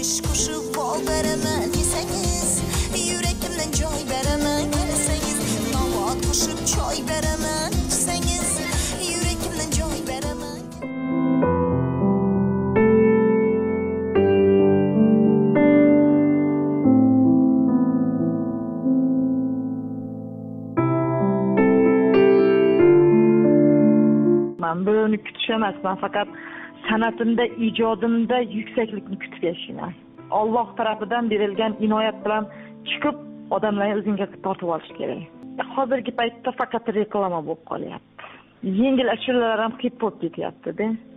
ish qo'shib bol beraman desangiz, yurakimdan joy beraman qarasangiz, tovot qo'shib choy beraman desangiz, yurakimdan joy beraman. Men buni kutish emas, men faqat sanatimda, ijodimda yuksaklikni kutib yashayman. Alloh tarafidan berilgan inoyat bilan chiqib, odamlarni o'zingga tortib olish kerak. Hozirgi paytda faqat reklama bo'lib qolyapti. Yengil ashulalar ham hip hop ketyapti-da.